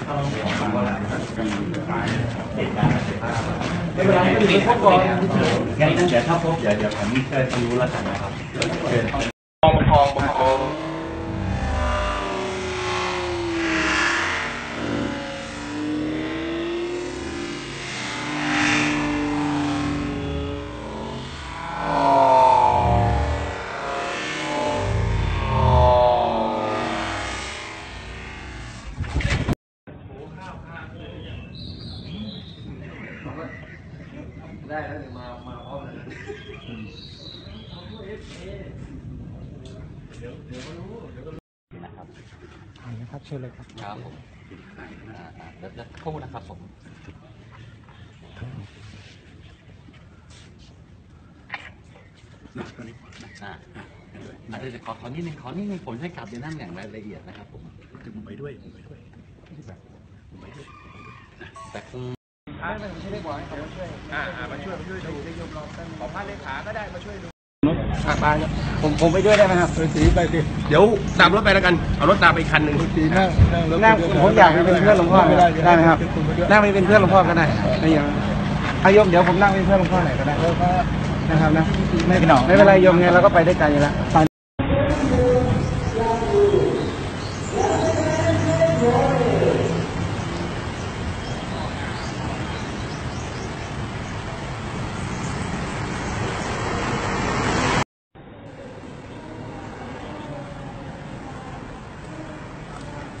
ไม่เป็นไรไม่เป็นไรพบก่อนงั้นเดี๋ยวถ้าพบเดี๋ยวผมเชิญรู้แล้วกันนะครับเชิญประคองได้แล้วมาพร้อมเลยเดี๋ยวก็รู้นะครับนะครับเชิญเลยครับครับผมเดี๋ยวคู่นะครับผมอาจจะขอนิดนึงผมให้กลับเดี๋ยวนั่งอย่างรายละเอียดนะครับผมผมไปด้วยแต่คงไม่ใช่เรียกว่าให้เขาช่วยมาช่วยดูขอพาเลขาก็ได้มาช่วยดูผมไปด้วยได้ไหมครับตีไปดิเดี๋ยวตามรถไปแล้วกันเอารถตามไปคันหนึ่งตีนั่งผมอยากเป็นเพื่อนหลวงพ่อได้ไหมครับนั่งไปเป็นเพื่อนหลวงพ่อก็ได้ไม่ยังโยมเดี๋ยวผมนั่งเป็นเพื่อนหลวงพ่อไหนก็ได้นะครับนะไม่เป็นไรโยมไงเราก็ไปได้ไกลอยู่แล้ว